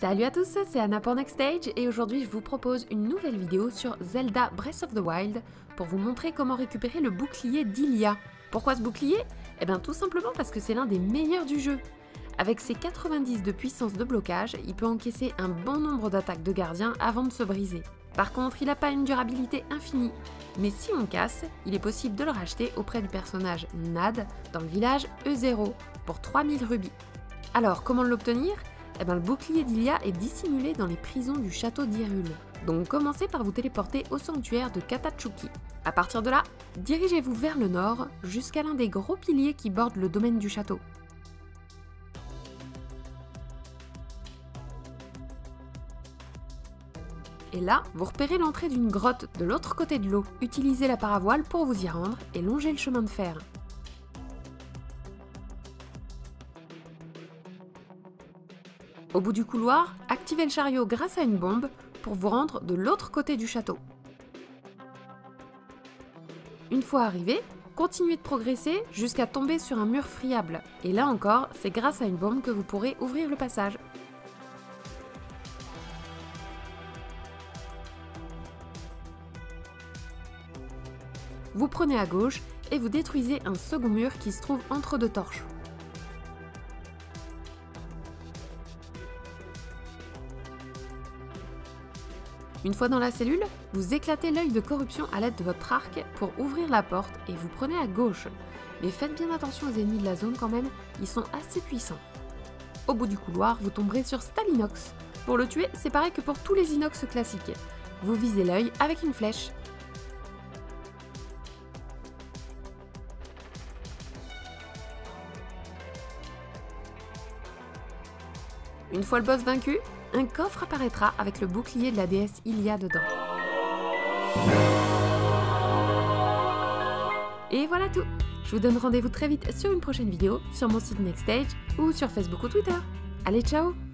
Salut à tous, c'est Anna pour Next Stage et aujourd'hui je vous propose une nouvelle vidéo sur Zelda Breath of the Wild pour vous montrer comment récupérer le bouclier d'Hylia. Pourquoi ce bouclier? Eh bien tout simplement parce que c'est l'un des meilleurs du jeu. Avec ses 90 de puissance de blocage, il peut encaisser un bon nombre d'attaques de gardien avant de se briser. Par contre, il n'a pas une durabilité infinie, mais si on casse, il est possible de le racheter auprès du personnage Nad dans le village E0 pour 3000 rubis. Alors comment l'obtenir? Eh bien, le bouclier d'Hylia est dissimulé dans les prisons du château d'Hyrule. Donc commencez par vous téléporter au sanctuaire de Katachuki. À partir de là, dirigez-vous vers le nord jusqu'à l'un des gros piliers qui bordent le domaine du château. Et là, vous repérez l'entrée d'une grotte de l'autre côté de l'eau. Utilisez la paravoile pour vous y rendre et longez le chemin de fer. Au bout du couloir, activez le chariot grâce à une bombe pour vous rendre de l'autre côté du château. Une fois arrivé, continuez de progresser jusqu'à tomber sur un mur friable. Et là encore, c'est grâce à une bombe que vous pourrez ouvrir le passage. Vous prenez à gauche et vous détruisez un second mur qui se trouve entre deux torches. Une fois dans la cellule, vous éclatez l'œil de corruption à l'aide de votre arc pour ouvrir la porte et vous prenez à gauche. Mais faites bien attention aux ennemis de la zone quand même, ils sont assez puissants. Au bout du couloir, vous tomberez sur Stalinox. Pour le tuer, c'est pareil que pour tous les inox classiques. Vous visez l'œil avec une flèche. Une fois le boss vaincu, un coffre apparaîtra avec le bouclier de la déesse Hylia dedans. Et voilà tout. Je vous donne rendez-vous très vite sur une prochaine vidéo, sur mon site Next Stage ou sur Facebook ou Twitter. Allez, ciao!